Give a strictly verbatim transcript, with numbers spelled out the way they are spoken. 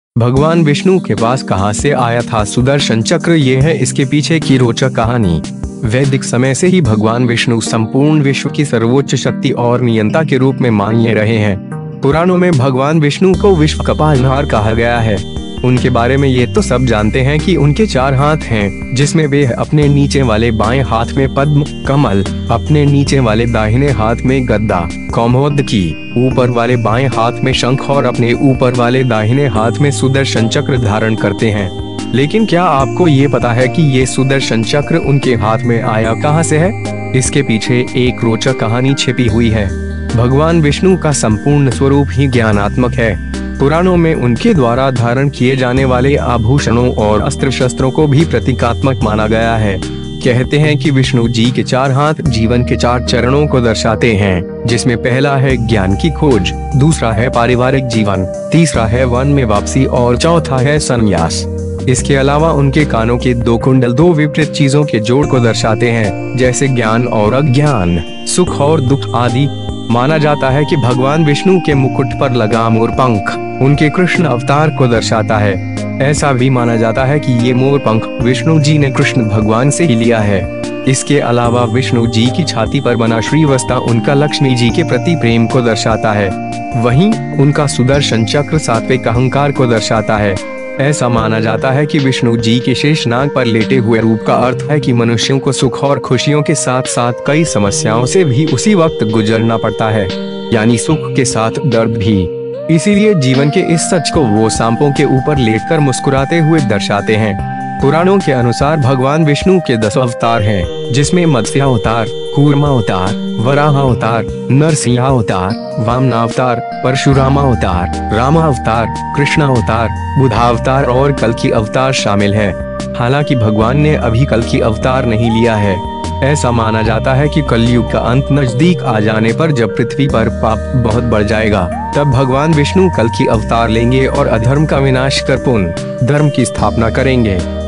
भगवान विष्णु के पास कहां से आया था सुदर्शन चक्र, ये है इसके पीछे की रोचक कहानी। वैदिक समय से ही भगवान विष्णु संपूर्ण विश्व की सर्वोच्च शक्ति और नियंता के रूप में माने रहे हैं। पुराणों में भगवान विष्णु को विश्व का पालनहार कहा गया है। उनके बारे में ये तो सब जानते हैं कि उनके चार हाथ हैं, जिसमें वे अपने नीचे वाले बाएं हाथ में पद्म कमल, अपने नीचे वाले दाहिने हाथ में गदा कौमोदकी, ऊपर वाले बाएं हाथ में शंख और अपने ऊपर वाले दाहिने हाथ में सुदर्शन चक्र धारण करते हैं। लेकिन क्या आपको ये पता है कि ये सुदर्शन चक्र उनके हाथ में आया कहां से है? इसके पीछे एक रोचक कहानी छिपी हुई है। भगवान विष्णु का संपूर्ण स्वरूप ही ज्ञानात्मक है। पुराणों में उनके द्वारा धारण किए जाने वाले आभूषणों और अस्त्र शस्त्रों को भी प्रतीकात्मक माना गया है। कहते हैं कि विष्णु जी के चार हाथ जीवन के चार चरणों को दर्शाते हैं, जिसमें पहला है ज्ञान की खोज, दूसरा है पारिवारिक जीवन, तीसरा है वन में वापसी और चौथा है संन्यास। इसके अलावा उनके कानों के दो कुंडल दो विपरीत चीजों के जोड़ को दर्शाते हैं, जैसे ज्ञान और अज्ञान, सुख और दुख आदि। माना जाता है कि भगवान विष्णु के मुकुट पर लगा मोर पंख उनके कृष्ण अवतार को दर्शाता है। ऐसा भी माना जाता है कि ये मोर पंख विष्णु जी ने कृष्ण भगवान से ही लिया है। इसके अलावा विष्णु जी की छाती पर बना श्रीवस्त्र उनका लक्ष्मी जी के प्रति प्रेम को दर्शाता है। वहीं उनका सुदर्शन चक्र सात्विक अहंकार को दर्शाता है। ऐसा माना जाता है कि विष्णु जी के शेषनाग पर लेटे हुए रूप का अर्थ है कि मनुष्यों को सुख और खुशियों के साथ साथ कई समस्याओं से भी उसी वक्त गुजरना पड़ता है, यानी सुख के साथ दर्द भी। इसीलिए जीवन के इस सच को वो सांपों के ऊपर लेटकर मुस्कुराते हुए दर्शाते हैं। पुराणों के अनुसार भगवान विष्णु के दस अवतार हैं, जिसमें मत्स्य अवतार, कूर्मा अवतार, वराह अवतार, नरसिंह अवतार, वामना अवतार, परशुरामा अवतार, रामा अवतार, कृष्णा अवतार, बुद्धा अवतार और कल्कि अवतार शामिल है। हालांकि भगवान ने अभी कल्कि अवतार नहीं लिया है। ऐसा माना जाता है कि कलयुग का अंत नजदीक आ जाने पर जब पृथ्वी पर पाप बहुत बढ़ जाएगा, तब भगवान विष्णु कल्कि अवतार लेंगे और अधर्म का विनाश कर पुण्य धर्म की स्थापना करेंगे।